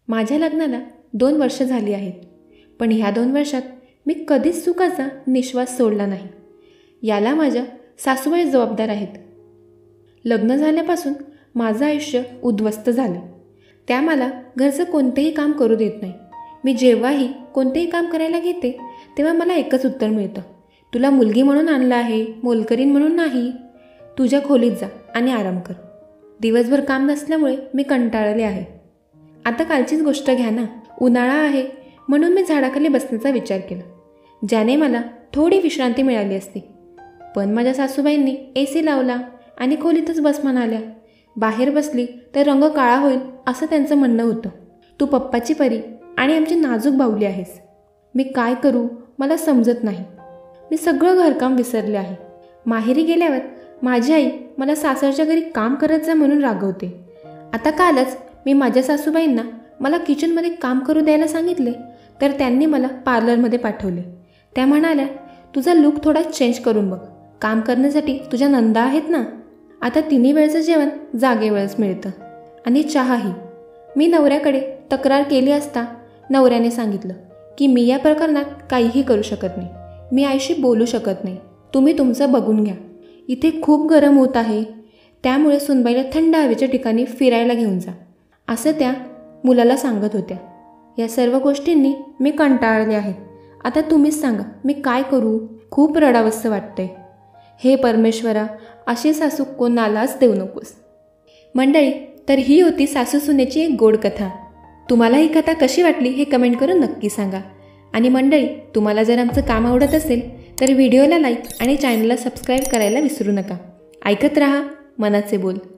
माझ्या लग्नाला 2 वर्ष झाली आहेत, पण ह्या 2 वर्षात मी कधीच सुखाचा निश्वास सोडला नाही. याला माझ्या सासूबाई जबाबदार आहेत. लग्न झाल्यापासून माझं आयुष्य उद्ध्वस्त झालं. त्या मला घरचं कोणतेही काम करू देत नाही. मी जेव्हाही कोणतेही काम करायला घेते तेव्हा मला एकच उत्तर मिळतं, तुला मुलगी म्हणून आणलं आहे, मोलकरीण म्हणून नाही. तुझ्या खोलीत जा आणि आराम कर. दिवसभर काम नसल्यामुळे मी कंटाळले आहे. आता कालचीच गोष्ट घ्या ना, उन्हाळा आहे म्हणून मी झाडाखाली बसण्याचा विचार केला, ज्याने मला थोडी विश्रांती मिळाली असती. पण माझ्या सासूबाईंनी AC लावला आणि खोलीतच बस म्हणाल्या. बाहेर बसली तर रंग काळा होईल असं त्यांचं म्हणणं होतं. तू पप्पाची परी आणि आमची नाजूक बाहुली आहेस. मी काय करू मला समजत नाही. मी सगळं घरकाम विसरले आहे. माहेरी गेल्यावर माझी आई मला सासरच्या घरी काम करत जा म्हणून रागवते. आता कालच मी माझ्या सासूबाईंना मला किचनमध्ये काम करू द्यायला सांगितले तर त्यांनी मला पार्लरमध्ये पाठवले. त्या म्हणाल्या, तुझा लुक थोडा चेंज करून बघ, काम करण्यासाठी तुझ्या नंदा आहेत ना. आता 3 वेळचं जेवण जागेवेळच मिळतं आणि चहाही. मी नवऱ्याकडे तक्रार केली असता नवऱ्याने सांगितलं की मी या प्रकरणात काहीही करू शकत नाही, मी आईशी बोलू शकत नाही, तुम्ही तुमचं बघून घ्या. इथे खूप गरम होत आहे, त्यामुळे सुनबाईला थंड हवेच्या ठिकाणी फिरायला घेऊन जा, असं त्या मुलाला सांगत होत्या. या सर्व गोष्टींनी मी कंटाळले आहे. आता तुम्हीच सांगा मी काय करू. खूप रडावंसं वाटतंय. हे परमेश्वरा, अशी सासू कोणालाच देऊ नकोस. मंडळी, तर ही होती सासू सुनेची एक गोड कथा. तुम्हाला ही कथा कशी वाटली हे कमेंट करून नक्की सांगा. आणि मंडळी, तुम्हाला जर आमचं काम आवडत असेल तर व्हिडिओला लाईक आणि चॅनलला सबस्क्राईब करायला विसरू नका. ऐकत रहा मनाचे बोल.